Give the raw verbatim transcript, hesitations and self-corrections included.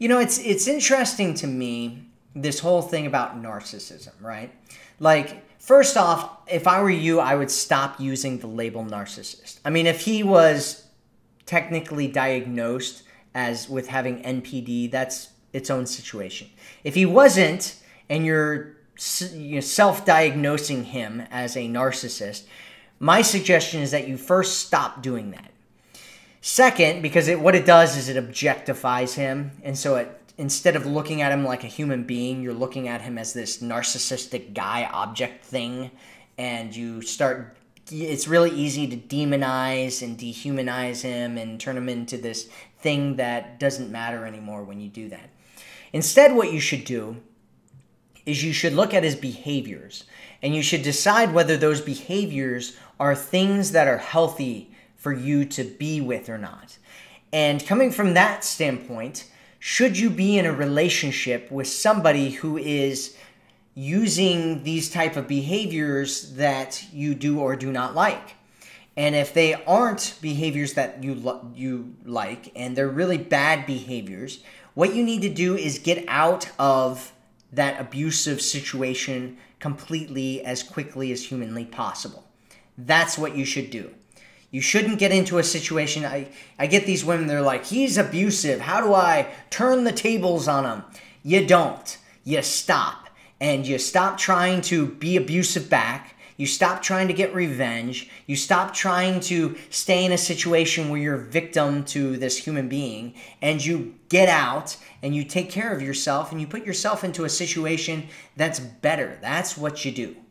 You know, it's it's interesting to me, this whole thing about narcissism, right? Like, first off, if I were you, I would stop using the label narcissist. I mean, if he was technically diagnosed as with having N P D, that's its own situation. If he wasn't, and you're, you know, self-diagnosing him as a narcissist, my suggestion is that you first stop doing that. Second, because it, what it does is it objectifies him. And so it, instead of looking at him like a human being, you're looking at him as this narcissistic guy object thing. And you start, it's really easy to demonize and dehumanize him and turn him into this thing that doesn't matter anymore when you do that. Instead, what you should do is you should look at his behaviors. And you should decide whether those behaviors are things that are healthy for you to be with or not. And coming from that standpoint, should you be in a relationship with somebody who is using these type of behaviors that you do or do not like? And if they aren't behaviors that you lo- you like, and they're really bad behaviors, what you need to do is get out of that abusive situation completely as quickly as humanly possible. That's what you should do. You shouldn't get into a situation. I, I get these women, they're like, he's abusive. How do I turn the tables on him? You don't. You stop. And you stop trying to be abusive back. You stop trying to get revenge. You stop trying to stay in a situation where you're a victim to this human being. And you get out and you take care of yourself and you put yourself into a situation that's better. That's what you do.